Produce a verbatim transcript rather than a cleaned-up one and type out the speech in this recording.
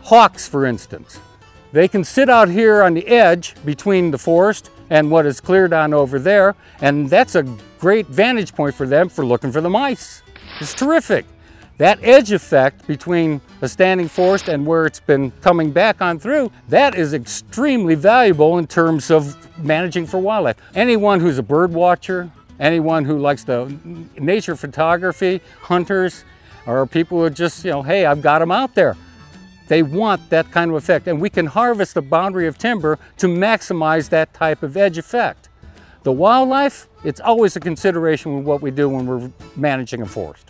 Hawks, for instance. They can sit out here on the edge between the forest and what is cleared on over there, and that's a great vantage point for them for looking for the mice. It's terrific. That edge effect between a standing forest and where it's been coming back on through, that is extremely valuable in terms of managing for wildlife. Anyone who's a bird watcher, anyone who likes the nature photography, hunters, or people who are just, you know, hey, I've got them out there. They want that kind of effect, and we can harvest the boundary of timber to maximize that type of edge effect. The wildlife, it's always a consideration with what we do when we're managing a forest.